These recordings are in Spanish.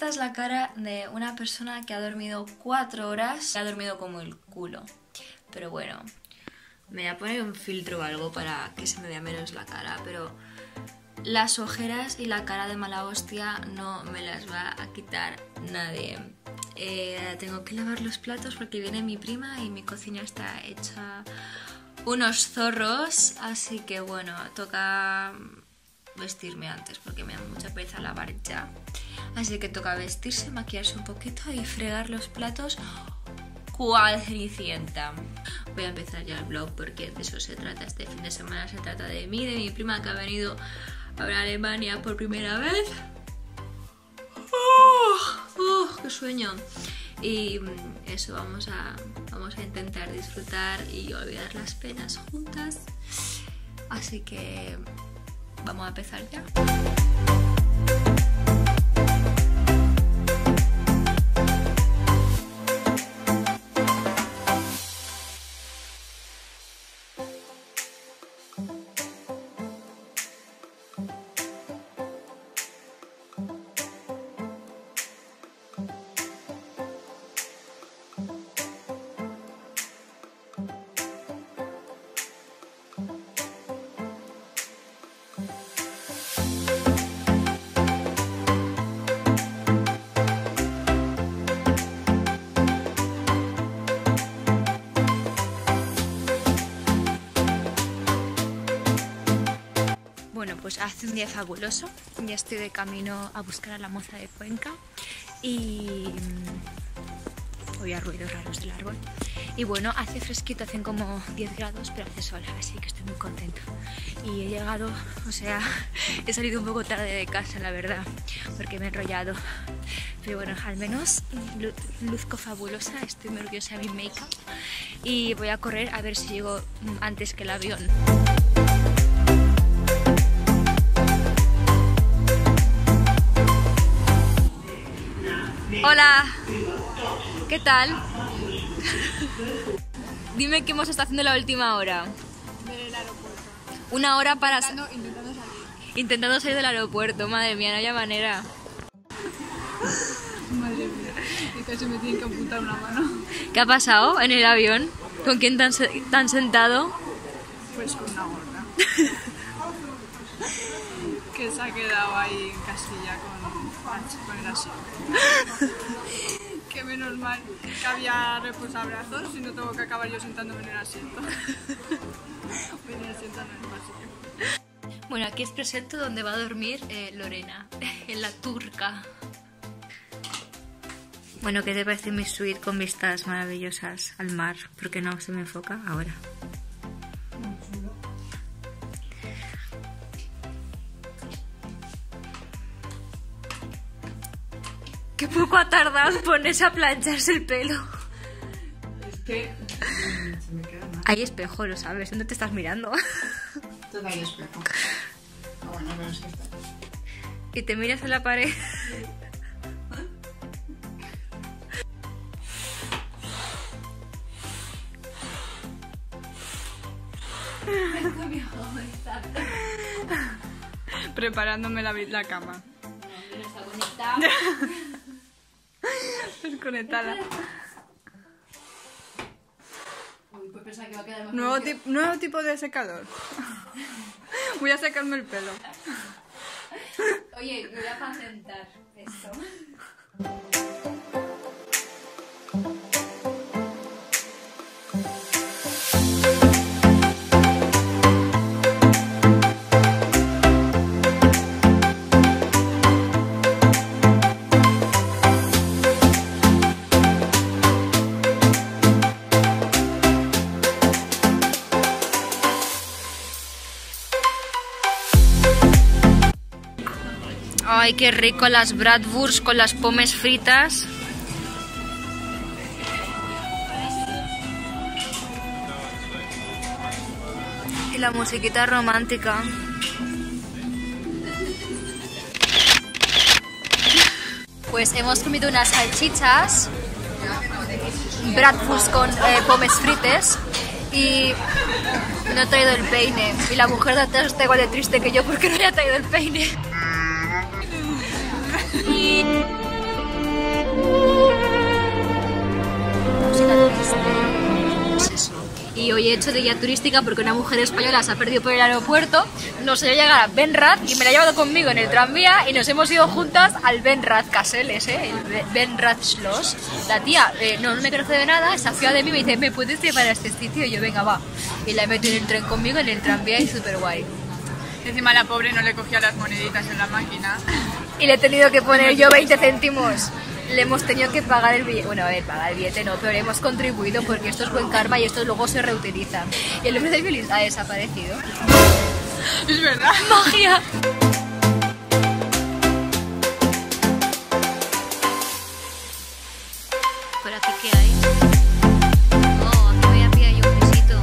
Esta es la cara de una persona que ha dormido 4 horas. Ha dormido como el culo. Pero bueno, me voy a poner un filtro o algo para que se me vea menos la cara. Pero las ojeras y la cara de mala hostia no me las va a quitar nadie. Tengo que lavar los platos porque viene mi prima y mi cocina está hecha unos zorros. Así que bueno, toca vestirme antes porque me da mucha pereza lavar ya. Así que toca vestirse, maquillarse un poquito y fregar los platos cual Cenicienta. Voy a empezar ya el vlog porque de eso se trata este fin de semana. Se trata de mí, de mi prima que ha venido a Alemania por primera vez. ¡Qué sueño! Y eso, vamos a intentar disfrutar y olvidar las penas juntas. Así que vamos a empezar ya. Bueno, pues hace un día fabuloso, ya estoy de camino a buscar a la moza de Cuenca y oía ruidos raros del árbol. Y bueno, hace fresquito, hacen como 10 grados, pero hace sol, así que estoy muy contenta. Y he llegado, o sea, he salido un poco tarde de casa, la verdad, porque me he enrollado. Pero bueno, al menos luzco fabulosa, estoy muy orgullosa de mi make-up y voy a correr a ver si llego antes que el avión. Hola, ¿qué tal? Dime qué hemos estado haciendo la última hora. Ver el aeropuerto. 1 hora para... Intentando salir del aeropuerto, madre mía, no hay manera. Madre mía, y casi me tienen que amputar una mano. ¿Qué ha pasado en el avión? ¿Con quién te han sentado? Pues con una gorda. Que se ha quedado ahí en casilla con el asiento. Que menos mal que había reposabrazos y no tengo que acabar yo sentándome en el asiento. En el asiento no es básico. Bueno, aquí os presento donde va a dormir Lorena, en la turca. Bueno, ¿qué te parece mi suite con vistas maravillosas al mar? ¿Por qué no se me enfoca ahora? Qué poco ha tardado en ponerse a plancharse el pelo. Es que se me queda mal. Hay espejo, lo sabes, ¿dónde te estás mirando? Todo hay espejo. Ah, bueno, pero es que está. Y te miras en la pared. Preparándome la cama. Está conectada. Desconectada. Uy, pues pensaba que va a quedar más Nuevo tipo de secador. Voy a secarme el pelo. Oye, me voy a patentar esto. Ay, qué rico las bratwurst con las pomes fritas. Y la musiquita romántica. Pues hemos comido unas salchichas, bratwurst con pomes frites y no he traído el peine. Y la mujer de atrás está igual de triste que yo porque no le ha traído el peine. y hoy he hecho de guía turística porque una mujer española se ha perdido por el aeropuerto, nos ha llegado a Benrath y me la ha llevado conmigo en el tranvía y nos hemos ido juntas al Benrath Castle ese, el Benrath Schloss. La tía no me conoce de nada, se afía de mí y me dice, ¿me puedes llevar a este sitio? Y yo, venga, va. Y la he metido en el tren conmigo en el tranvía y súper guay. Encima la pobre no le cogía las moneditas en la máquina. Y le he tenido que poner yo 20 céntimos. Le hemos tenido que pagar el billete. Bueno, a ver, pagar el billete no, pero le hemos contribuido porque esto es buen karma y esto luego se reutiliza. Y el hombre de Feliz ha desaparecido. Es verdad. ¡Magia! ¿Por aquí qué hay? Oh, aquí voy a pillar yo un besito.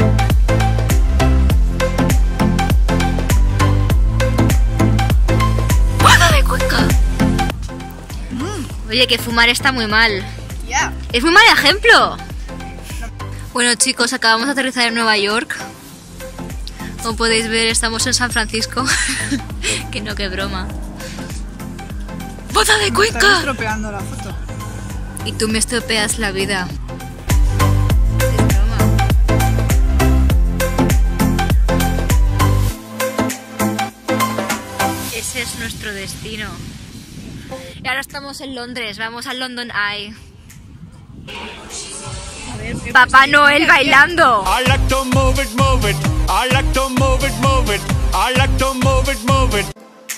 ¡Guarda de Cuenca! Oye, que fumar está muy mal. Ya. Es muy mal ejemplo. Bueno, chicos, acabamos de aterrizar en Nueva York. Como podéis ver, estamos en San Francisco. Que no, que broma. ¡Boda de Estás Cuenca! estropeando la foto. Y tú me estropeas la vida. Es broma. Ese es nuestro destino. Y ahora estamos en Londres, vamos al London Eye. A ver, Papá Noel bailando. I like to move it, move it. I like to move it, move it. I like to move it, move it.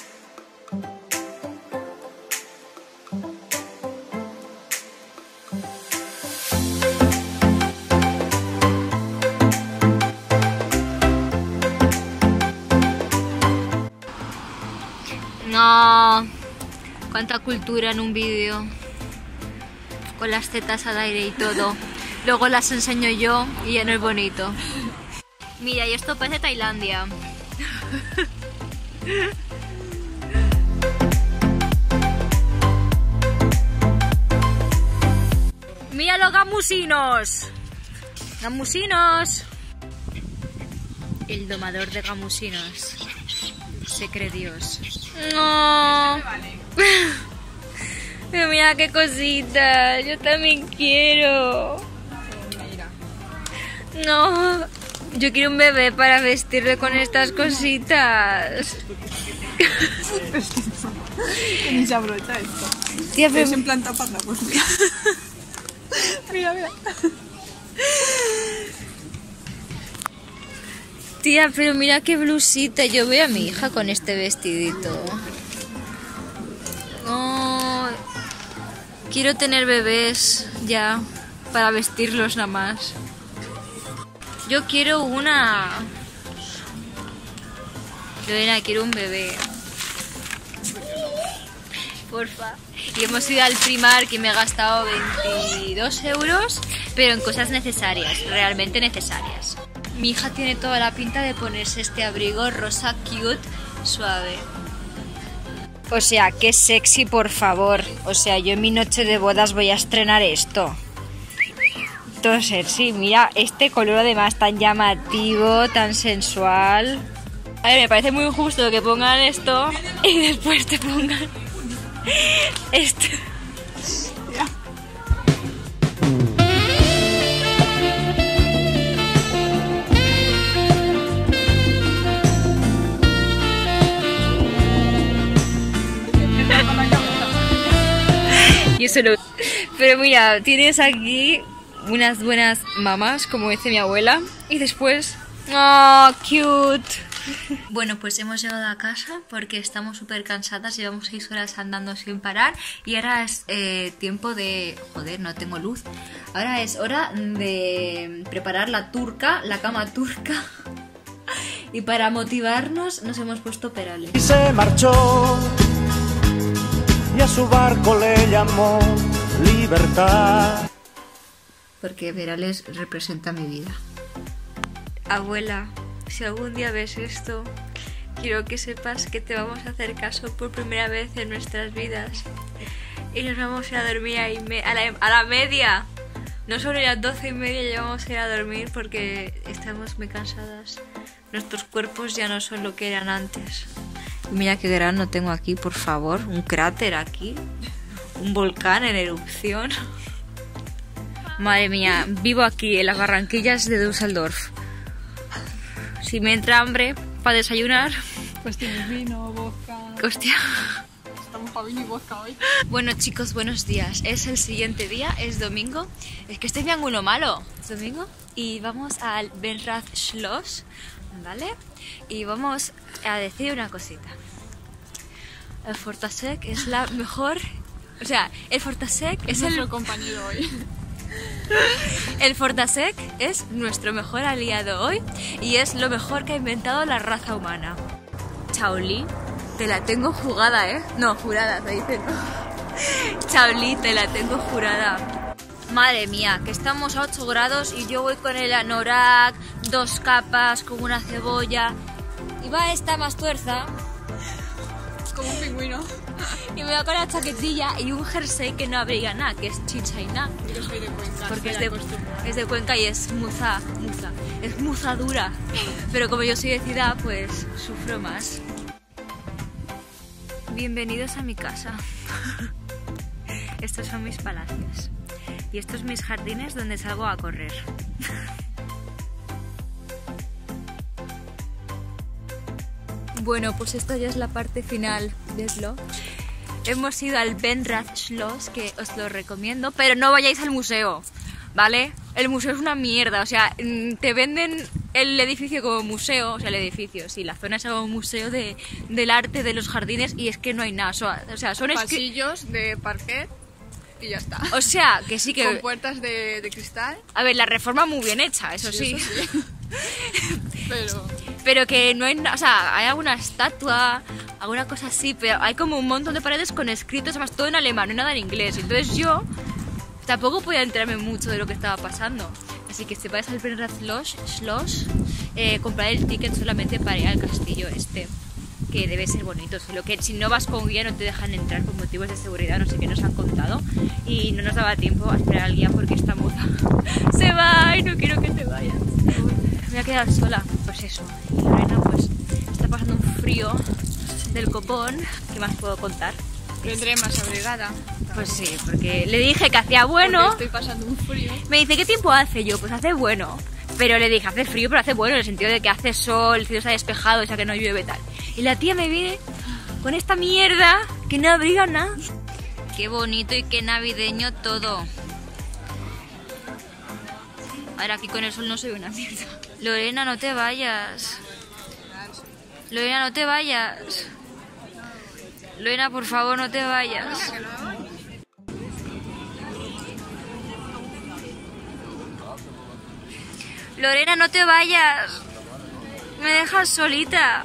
No, cuánta cultura en un vídeo. Con las tetas al aire y todo. Luego las enseño yo y ya no es bonito. Mira, y esto parece Tailandia. Mira los gamusinos. Gamusinos. El domador de gamusinos. Se cree Dios. No. Pero mira qué cosita. Yo también quiero. mira. No. Yo quiero un bebé para vestirle con estas cositas. Que ni se abrocha esto. Tía, pero... Es en plan taparla, pues mira. Mira, mira. Tía, pero mira qué blusita. Yo veo a mi hija con este vestidito. Oh, quiero tener bebés ya para vestirlos nada más. Yo quiero una... Lorena, quiero un bebé. Porfa. Y hemos ido al Primark y me he gastado 22 euros, pero en cosas necesarias, realmente necesarias. Mi hija tiene toda la pinta de ponerse este abrigo rosa cute, suave. O sea, qué sexy, por favor. O sea, yo en mi noche de bodas voy a estrenar esto. Todo sexy. Mira, este color además tan llamativo, tan sensual. A ver, me parece muy injusto que pongan esto y después te pongan esto. Ya. Y eso lo... Pero mira, tienes aquí unas buenas mamas, como dice mi abuela. Y después... ¡Oh, cute! Bueno, pues hemos llegado a casa porque estamos súper cansadas. Llevamos 6 horas andando sin parar. Y ahora es tiempo de... Joder, no tengo luz. Ahora es hora de preparar la turca, la cama turca. Y para motivarnos nos hemos puesto perales. Y se marchó y a su barco le llamó Libertad. Porque Perales representa mi vida. Abuela, si algún día ves esto, quiero que sepas que te vamos a hacer caso por primera vez en nuestras vidas. Y nos vamos a ir a dormir ahí a la media. No sobre las 12:30 ya vamos a ir a dormir porque estamos muy cansadas. Nuestros cuerpos ya no son lo que eran antes. Mira qué grano tengo aquí, por favor. Un cráter aquí. Un volcán en erupción. Madre mía, vivo aquí en las Barranquillas de Düsseldorf. si me entra hambre para desayunar. Pues tienes vino, vodka. Hostia. Estamos para vino y vodka hoy. Bueno chicos, buenos días. Es el siguiente día, es domingo. Es que este es mi ángulo malo. Es domingo y vamos al Benrath Schloss, ¿vale? Y vamos a decir una cosita. El Fortasec es la mejor... O sea, el Fortasec es nuestro compañero hoy. El Fortasec es nuestro mejor aliado hoy y es lo mejor que ha inventado la raza humana. Shaolin, te la tengo jugada, ¿eh? No, jurada, se dice, ¿no? Shaolin, te la tengo jurada. Madre mía, que estamos a 8 grados y yo voy con el anorak, 2 capas, como una cebolla. Y va esta más tuerza. Como un pingüino. Y me va con la chaquetilla y un jersey que no abriga nada, que es chicha y nada. Yo soy de Cuenca. Porque es de Cuenca y es muza dura. Pero como yo soy de ciudad, pues sufro más. Bienvenidos a mi casa. Estos son mis palacios. Y estos mis jardines donde salgo a correr. Bueno, pues esta ya es la parte final del vlog. Hemos ido al Benrath Schloss, que os lo recomiendo, pero no vayáis al museo, ¿vale? El museo es una mierda, o sea, te venden el edificio como museo, o sea, el edificio, sí, la zona es como museo del arte de los jardines y es que no hay nada, o sea, son pasillos de parquet y ya está. O sea, que sí que... Con puertas de cristal. A ver, la reforma muy bien hecha, eso sí. Eso sí. Pero que no hay nada, o sea, hay alguna estatua, alguna cosa así, pero hay como un montón de paredes con escritos, además todo en alemán, no hay nada en inglés. Entonces yo tampoco podía enterarme mucho de lo que estaba pasando. Así que si vais al Benrath Schloss, comprad el ticket solamente para ir al castillo este, que debe ser bonito, solo que si no vas con guía no te dejan entrar por motivos de seguridad, no sé qué nos han contado. Y no nos daba tiempo a esperar al guía porque esta moza se va y no quiero que te vayas. Me voy a quedar sola, pues eso. Y Lorena pues está pasando un frío del copón. ¿Qué más puedo contar? Vendré más abrigada. Pues sí, porque le dije que hacía bueno. Porque estoy pasando un frío. Me dice, ¿qué tiempo hace? Yo, pues hace bueno. Pero le dije, hace frío, pero hace bueno, en el sentido de que hace sol, el cielo está despejado, o sea que no llueve tal. Y la tía me viene con esta mierda que no abriga nada. Qué bonito y qué navideño todo. Ahora aquí con el sol no se ve una mierda. Lorena, no te vayas. Lorena, no te vayas. Lorena, por favor, no te vayas. Lorena, no te vayas. Me dejas solita.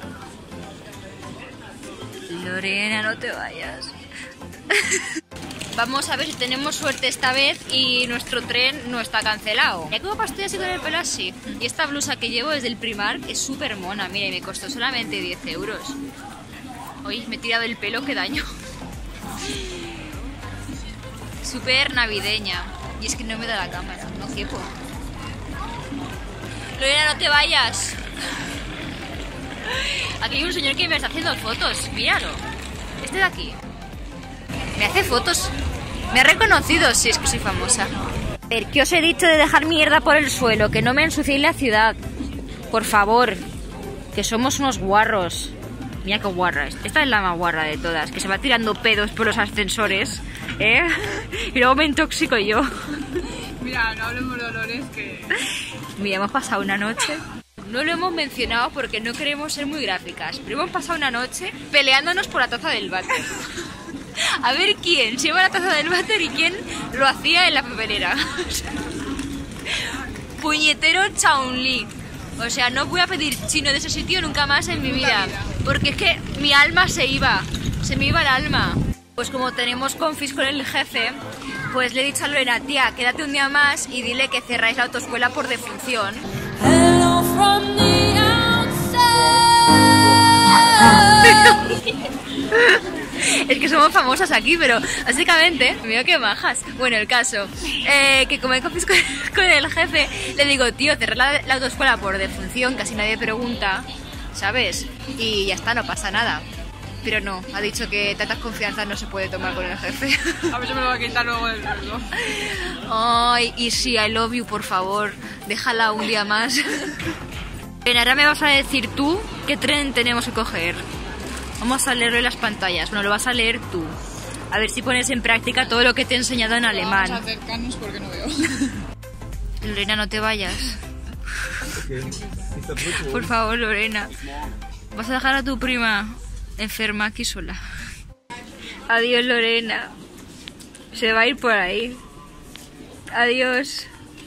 Lorena, no te vayas. Vamos a ver si tenemos suerte esta vez y nuestro tren no está cancelado. Mira cómo estoy así con el pelo así. Y esta blusa que llevo es del Primark, es súper mona. Mira, y me costó solamente 10 euros. Uy, me he tirado el pelo, qué daño. Súper navideña. Y es que no me da la cámara, no quepo. Lorena, no te vayas. Aquí hay un señor que me está haciendo fotos, míralo. Este de aquí. Me hace fotos. Me ha reconocido, sí, es que soy famosa. A ver, ¿qué os he dicho de dejar mierda por el suelo? Que no me ensuciéis la ciudad. Por favor. Que somos unos guarros. Mira qué guarra. Esta es la más guarra de todas. Que se va tirando pedos por los ascensores. ¿Eh? Y luego me intoxico yo. Mira, no hablemos de olores que... Mira, hemos pasado una noche... No lo hemos mencionado porque no queremos ser muy gráficas, pero hemos pasado una noche peleándonos por la taza del váter. A ver quién se lleva la taza del váter y quién lo hacía en la papelera. Puñetero Shaolin. O sea, no voy a pedir chino de ese sitio nunca más en mi vida. Porque es que mi alma se me iba el alma. Pues como tenemos confis con el jefe, pues le he dicho a Lorena, tía, quédate un día más y dile que cerráis la autoescuela por defunción. Es que somos famosas aquí, pero básicamente, mira qué majas. Bueno, el caso, que como hay confis con el jefe, le digo, tío, cerrar la autoescuela por defunción, casi nadie pregunta, ¿sabes? Y ya está, no pasa nada. Pero no, ha dicho que tantas confianzas no se puede tomar con el jefe. A ver si me lo va a quitar luego el reloj. Ay, y sí, I love you, por favor, déjala un día más. Bien, ahora me vas a decir tú qué tren tenemos que coger. Vamos a leerlo en las pantallas. Bueno, lo vas a leer tú. A ver si pones en práctica todo lo que te he enseñado en alemán. Vamos a acercarnos porque no veo. Lorena, no te vayas. Por favor, Lorena. Vas a dejar a tu prima enferma aquí sola. Adiós, Lorena. Se va a ir por ahí. Adiós.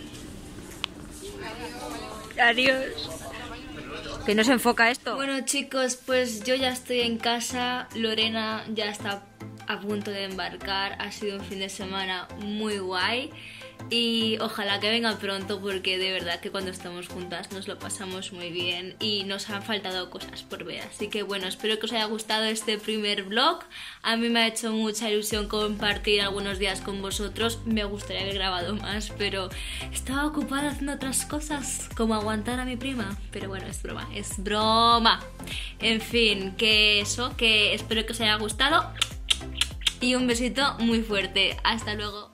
Adiós. Que no se enfoca esto. Bueno, chicos, pues yo ya estoy en casa. Lorena ya está a punto de embarcar. Ha sido un fin de semana muy guay. Y ojalá que venga pronto, porque de verdad que cuando estamos juntas nos lo pasamos muy bien y nos han faltado cosas por ver. Así que bueno, espero que os haya gustado este primer vlog. A mí me ha hecho mucha ilusión compartir algunos días con vosotros. Me gustaría haber grabado más, pero estaba ocupada haciendo otras cosas, como aguantar a mi prima. Pero bueno, es broma, es broma. En fin, que eso, que espero que os haya gustado. Y un besito muy fuerte. Hasta luego.